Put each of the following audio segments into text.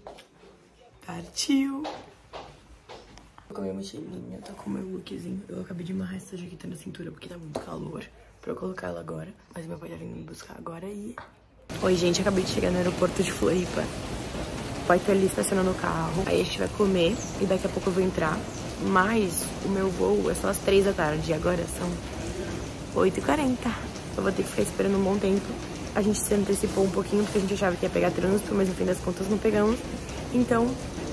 Partiu! Tô com a minha mochilinha, tô com o meu lookzinho. Eu acabei de amarrar essa jaqueta na cintura porque tá muito calor pra eu colocar ela agora. Mas meu pai tá vindo me buscar agora e... Oi, gente, acabei de chegar no aeroporto de Floripa. O pai tá ali estacionando o carro. Aí a gente vai comer e daqui a pouco eu vou entrar. Mas o meu voo é só às 3 da tarde e agora são 8h40. Eu vou ter que ficar esperando um bom tempo. A gente se antecipou um pouquinho porque a gente achava que ia pegar trânsito, mas no fim das contas não pegamos. Então...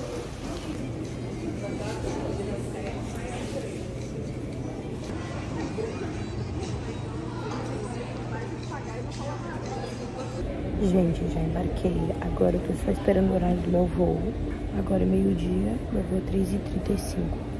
Gente, já embarquei. Agora eu tô só esperando o horário do meu voo. Agora é meio-dia, meu voo é 3h35.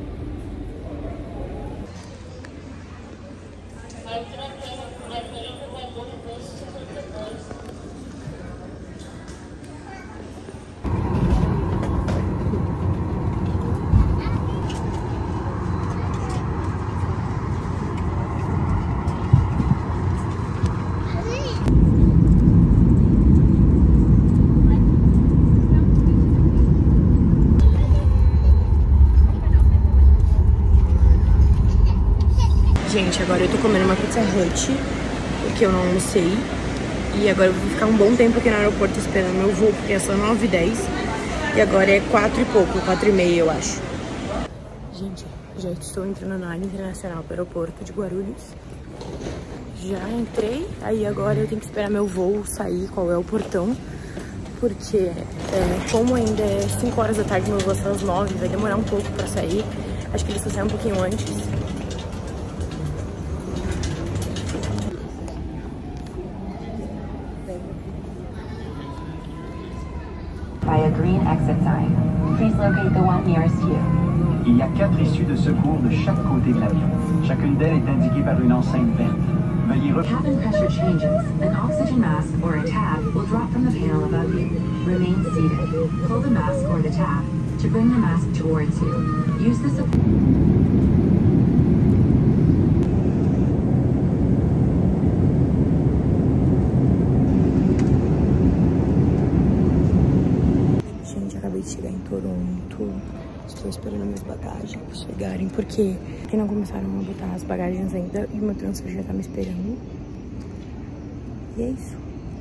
Gente, agora eu tô comendo uma Pizza Hut, porque eu não almocei. E agora eu vou ficar um bom tempo aqui no aeroporto esperando meu voo, porque é só 9h10. E agora é 4 e pouco, 4h30 eu acho. Gente, já estou entrando na área internacional para o aeroporto de Guarulhos. Já entrei, aí agora eu tenho que esperar meu voo sair, qual é o portão. Porque como ainda é 5 horas da tarde, meu voo é às 9, vai demorar um pouco pra sair. Acho que eles vão sair um pouquinho antes. By a green exit sign. Please locate the one nearest you. Il y a 4 issues de secours de chaque côté de l'avion. Chacune d'elles est indiquée par une enseigne verte. Veuillez Cabin pressure changes. An oxygen mask or a tab will drop from the panel above you. Remain seated. Pull the mask or the tab to bring the mask towards you. Use the support. Acabei de chegar em Toronto, estou esperando minhas bagagens chegarem, porque não começaram a botar as bagagens ainda e o meu transfer já tá me esperando. E é isso.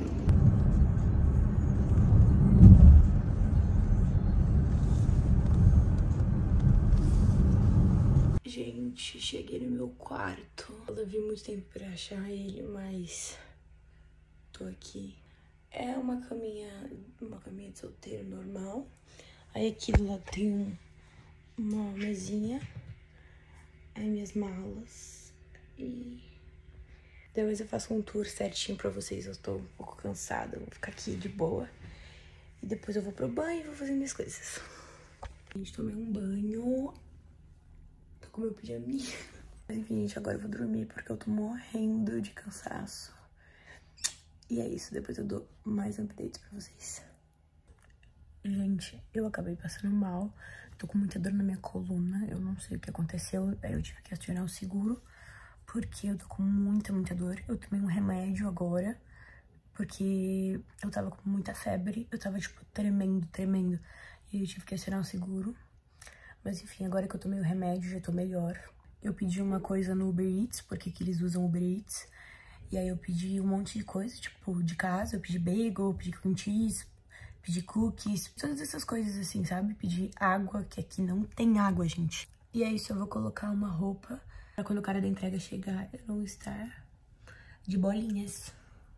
Gente, cheguei no meu quarto. Eu levei muito tempo pra achar ele, mas tô aqui. É uma caminha de solteiro normal. Aí aqui do lado tem uma mesinha. Aí minhas malas. E depois eu faço um tour certinho pra vocês. Eu tô um pouco cansada, vou ficar aqui de boa. E depois eu vou pro banho e vou fazer minhas coisas. Gente, tomei um banho. Tô com meu pijaminha. Mas enfim, gente, agora eu vou dormir porque eu tô morrendo de cansaço. E é isso, depois eu dou mais updates pra vocês. Gente, eu acabei passando mal. Tô com muita dor na minha coluna. Eu não sei o que aconteceu. Aí eu tive que acionar o seguro. Porque eu tô com muita dor. Eu tomei um remédio agora. Porque eu tava com muita febre. Eu tava, tipo, tremendo. E eu tive que acionar o seguro. Mas enfim, agora que eu tomei o remédio, já tô melhor. Eu pedi uma coisa no Uber Eats, porque aqui eles usam Uber Eats. E aí eu pedi um monte de coisa, tipo, de casa. Eu pedi bagel, pedi cream cheese, pedi cookies, todas essas coisas assim, sabe? Pedi água, que aqui não tem água, gente. E é isso, eu vou colocar uma roupa pra quando o cara da entrega chegar, eu não estar de bolinhas.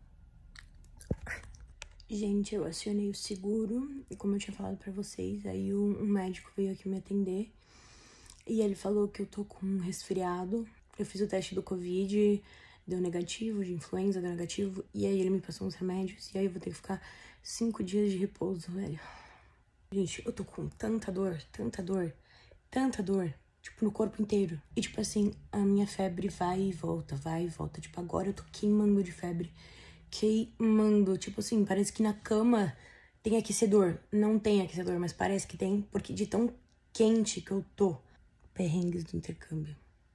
Gente, eu acionei o seguro, e como eu tinha falado pra vocês, aí um médico veio aqui me atender. E ele falou que eu tô com um resfriado. Eu fiz o teste do Covid, deu negativo, de influenza deu negativo. E aí ele me passou uns remédios. E aí eu vou ter que ficar 5 dias de repouso, velho. Gente, eu tô com tanta dor. Tipo, no corpo inteiro. E tipo assim, a minha febre vai e volta. Tipo, agora eu tô queimando de febre. Tipo assim, parece que na cama tem aquecedor. Não tem aquecedor, mas parece que tem. Porque de tão quente que eu tô. Perrengues do intercâmbio.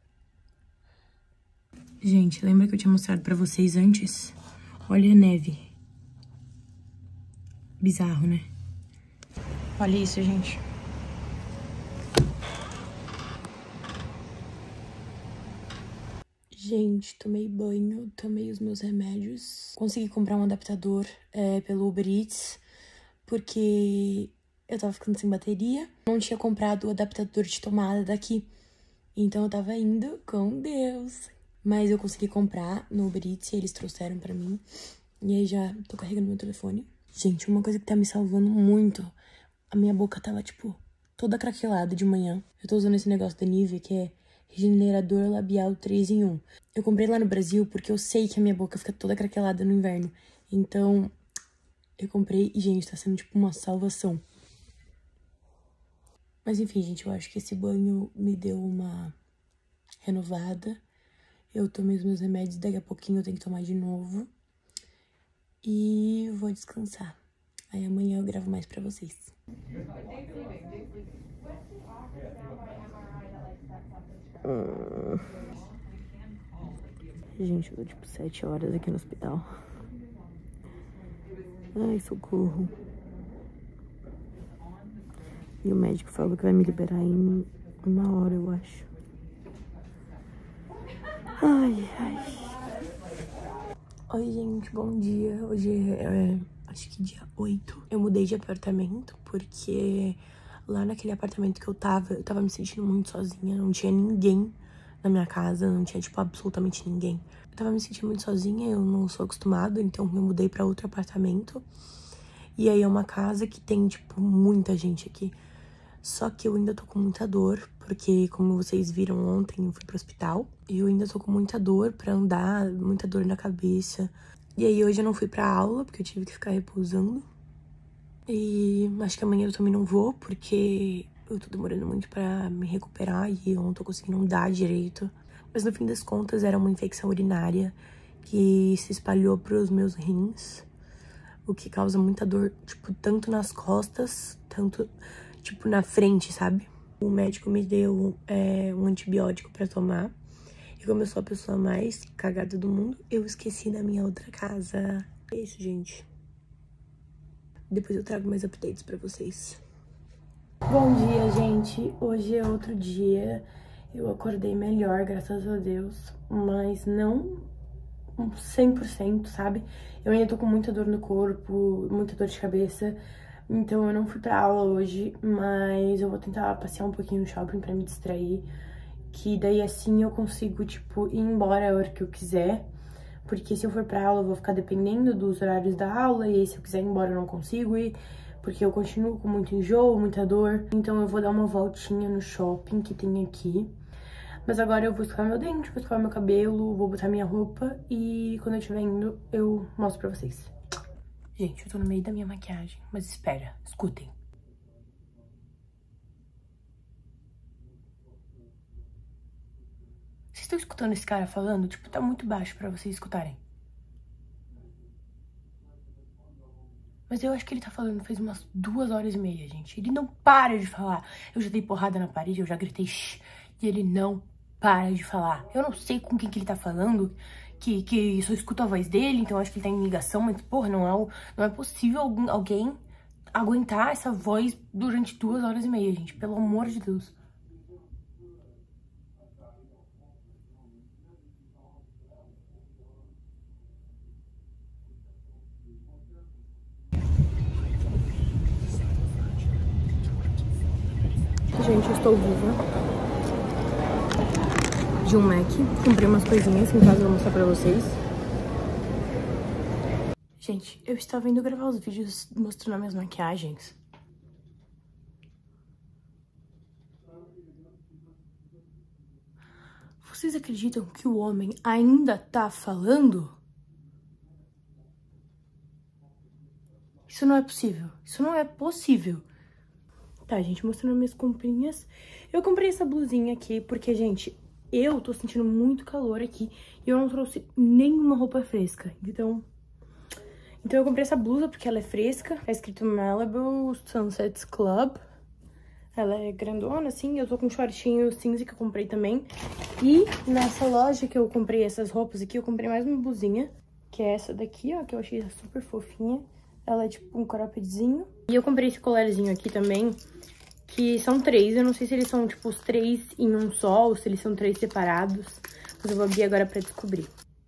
Gente, lembra que eu tinha mostrado pra vocês antes? Olha a neve. Bizarro, né? Olha isso, gente. Gente, tomei banho, tomei os meus remédios. Consegui comprar um adaptador pelo Uber Eats, porque eu tava ficando sem bateria. Não tinha comprado o adaptador de tomada daqui, então eu tava indo com Deus. Mas eu consegui comprar no Uber Eats e eles trouxeram pra mim. E aí já tô carregando meu telefone. Gente, uma coisa que tá me salvando muito, a minha boca tava, tipo, toda craquelada de manhã. Eu tô usando esse negócio da Nivea, que é regenerador labial 3 em 1. Eu comprei lá no Brasil porque eu sei que a minha boca fica toda craquelada no inverno. Então, eu comprei e, gente, tá sendo tipo uma salvação. Mas enfim, gente, eu acho que esse banho me deu uma renovada. Eu tomei os meus remédios, daqui a pouquinho eu tenho que tomar de novo. E vou descansar. Aí amanhã eu gravo mais pra vocês. Gente, eu tô tipo 7 horas aqui no hospital. Ai, socorro. E o médico falou que vai me liberar em 1 hora, eu acho. Ai, ai. Oi, gente, bom dia. Hoje é, acho que dia 8. Eu mudei de apartamento porque lá naquele apartamento que eu tava me sentindo muito sozinha. Não tinha ninguém na minha casa, não tinha, tipo, absolutamente ninguém. Eu tava me sentindo muito sozinha, eu não sou acostumada, então eu mudei pra outro apartamento. E aí é uma casa que tem, tipo, muita gente aqui. Só que eu ainda tô com muita dor, porque como vocês viram ontem, eu fui pro hospital. E eu ainda tô com muita dor pra andar, muita dor na cabeça. E aí hoje eu não fui pra aula, porque eu tive que ficar repousando. E acho que amanhã eu também não vou, porque eu tô demorando muito pra me recuperar e eu não tô conseguindo andar direito. Mas no fim das contas era uma infecção urinária que se espalhou pros meus rins. O que causa muita dor, tipo, tanto nas costas, tanto, tipo, na frente, sabe? O médico me deu um antibiótico pra tomar. E como eu sou a pessoa mais cagada do mundo, eu esqueci da minha outra casa. É isso, gente. Depois eu trago mais updates pra vocês. Bom dia, gente. Hoje é outro dia. Eu acordei melhor, graças a Deus. Mas não 100%, sabe? Eu ainda tô com muita dor no corpo, muita dor de cabeça. Então eu não fui pra aula hoje, mas eu vou tentar passear um pouquinho no shopping pra me distrair. Que daí assim eu consigo, tipo, ir embora a hora que eu quiser. Porque se eu for pra aula eu vou ficar dependendo dos horários da aula. E aí se eu quiser ir embora eu não consigo ir, porque eu continuo com muito enjoo, muita dor. Então eu vou dar uma voltinha no shopping que tem aqui. Mas agora eu vou escovar meu dente, vou escovar meu cabelo, vou botar minha roupa e quando eu estiver indo, eu mostro pra vocês. Gente, eu tô no meio da minha maquiagem, mas espera, escutem. Vocês estão escutando esse cara falando? Tipo, tá muito baixo pra vocês escutarem. Mas eu acho que ele tá falando faz umas 2h30, gente. Ele não para de falar. Eu já dei porrada na parede, eu já gritei shh, e ele não para de falar. Eu não sei com quem que ele tá falando, que só escuto a voz dele, então eu acho que ele tá em ligação, mas, porra, não é possível alguém aguentar essa voz durante 2h30, gente. Pelo amor de Deus. Gente, eu estou viva de um Mac. Comprei umas coisinhas que em casa eu vou mostrar pra vocês. Gente, eu estava indo gravar os vídeos mostrando as minhas maquiagens. Vocês acreditam que o homem ainda tá falando? Isso não é possível. Isso não é possível. Tá, gente, mostrando minhas comprinhas. Eu comprei essa blusinha aqui porque, gente, eu tô sentindo muito calor aqui e eu não trouxe nenhuma roupa fresca. Então eu comprei essa blusa porque ela é fresca. Tá escrito Malibu Sunsets Club. Ela é grandona, assim. Eu tô com um shortinho cinza que eu comprei também. E nessa loja que eu comprei essas roupas aqui, eu comprei mais uma blusinha. Que é essa daqui, ó, que eu achei super fofinha. Ela é tipo um croppedzinho. E eu comprei esse colarzinho aqui também, que são 3. Eu não sei se eles são, tipo, os 3 em um só, ou se eles são 3 separados. Mas eu vou abrir agora pra descobrir.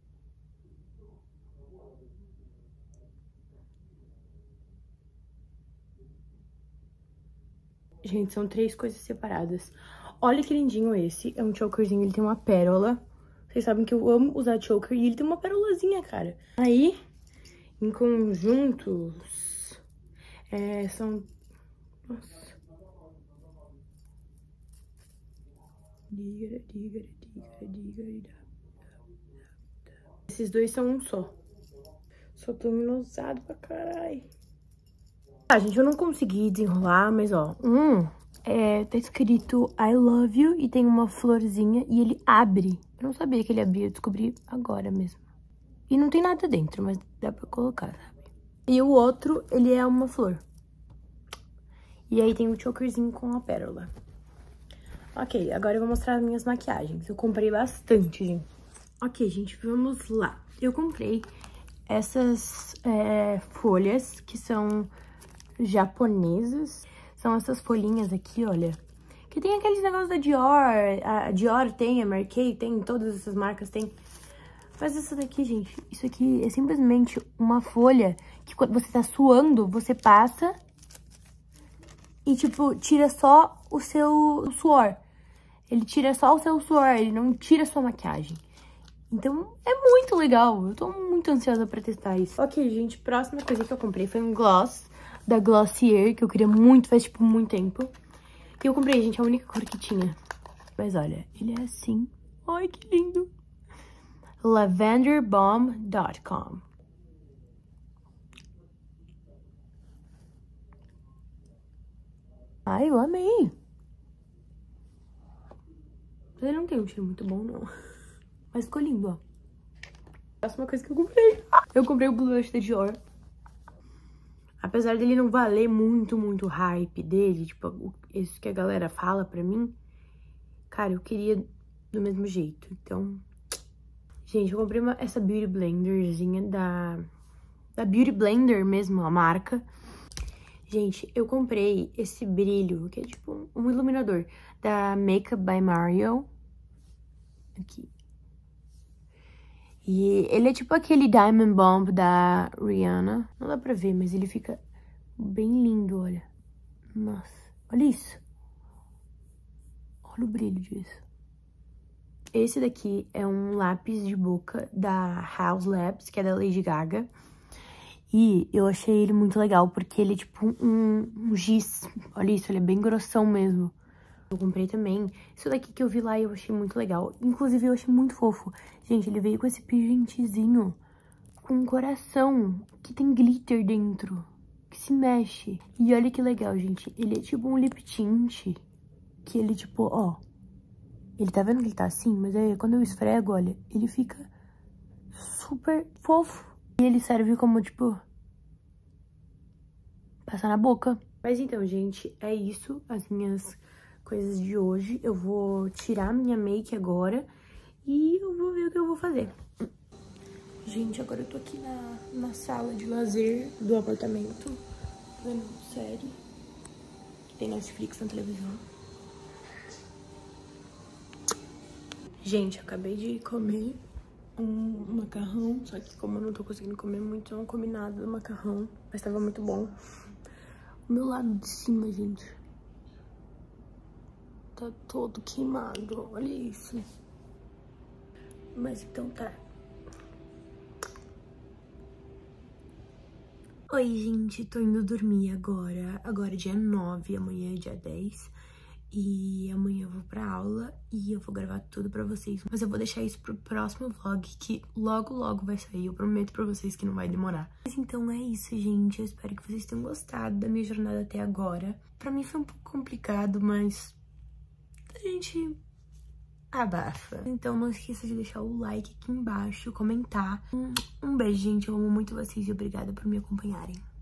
Gente, são 3 coisas separadas. Olha que lindinho esse. É um chokerzinho, ele tem uma pérola. Vocês sabem que eu amo usar choker e ele tem uma pérolazinha, cara. Aí, em conjuntos, são... Nossa. Esses 2 são um só. Só tô luminosado pra caralho. Tá, gente, eu não consegui desenrolar, mas ó, tá escrito I love you e tem uma florzinha e ele abre. Eu não sabia que ele abria, eu descobri agora mesmo. E não tem nada dentro, mas dá pra colocar, sabe? E o outro, ele é uma flor. E aí tem o chokerzinho com a pérola. Ok, agora eu vou mostrar as minhas maquiagens. Eu comprei bastante, gente. Ok, gente, vamos lá. Eu comprei essas folhas que são japonesas. São essas folhinhas aqui, olha. Que tem aqueles negócios da Dior. A Dior tem, a Mary Kay tem, todas essas marcas tem. Mas essa daqui, gente, isso aqui é simplesmente uma folha que quando você tá suando, você passa e, tipo, tira só o seu suor. Ele tira só o seu suor, ele não tira a sua maquiagem. Então, é muito legal. Eu tô muito ansiosa pra testar isso. Ok, gente, próxima coisa que eu comprei foi um gloss da Glossier, que eu queria muito, faz, tipo, muito tempo. E eu comprei, gente, a única cor que tinha. Mas olha, ele é assim. Ai, que lindo. lavenderbomb.com. Ai, eu amei. Ele não tem um cheiro muito bom, não. Mas ficou lindo, ó. Próxima coisa que eu comprei. Eu comprei o blush da Dior. Apesar dele não valer muito hype dele, tipo, isso que a galera fala pra mim, cara, eu queria do mesmo jeito. Então, gente, eu comprei essa Beauty Blenderzinha da Beauty Blender mesmo, a marca. Gente, eu comprei esse brilho, que é tipo um iluminador, da Makeup by Mario. Aqui. E ele é tipo aquele Diamond Bomb da Rihanna. Não dá pra ver, mas ele fica bem lindo, olha. Nossa, olha isso. Olha o brilho disso. Esse daqui é um lápis de boca da House Labs, que é da Lady Gaga. E eu achei ele muito legal, porque ele é tipo um giz. Olha isso, ele é bem grossão mesmo. Eu comprei também. Isso daqui que eu vi lá e eu achei muito legal. Inclusive, eu achei muito fofo. Gente, ele veio com esse pingentezinho com um coração que tem glitter dentro, que se mexe. E olha que legal, gente. Ele é tipo um lip tint, que ele tipo, ó. Ele tá vendo que ele tá assim? Mas aí, quando eu esfrego, olha, ele fica super fofo. E ele serve como, tipo, passar na boca. Mas então, gente, é isso. As minhas coisas de hoje. Eu vou tirar minha make agora e eu vou ver o que eu vou fazer. Gente, agora eu tô aqui na sala de lazer do apartamento, vendo série. Tem Netflix na televisão. Gente, acabei de comer um macarrão, só que como eu não tô conseguindo comer muito, eu não comi nada do macarrão, mas tava muito bom. O meu lado de cima, gente, tá todo queimado, olha isso. Mas então tá. Oi, gente, tô indo dormir agora. Agora é dia 9, amanhã é dia 10. E amanhã eu vou pra aula e eu vou gravar tudo pra vocês. Mas eu vou deixar isso pro próximo vlog, que logo vai sair. Eu prometo pra vocês que não vai demorar. Mas então é isso, gente. Eu espero que vocês tenham gostado da minha jornada até agora. Pra mim foi um pouco complicado, mas a gente abafa. Então não esqueça de deixar o like aqui embaixo, comentar. Um beijo, gente. Eu amo muito vocês e obrigada por me acompanharem.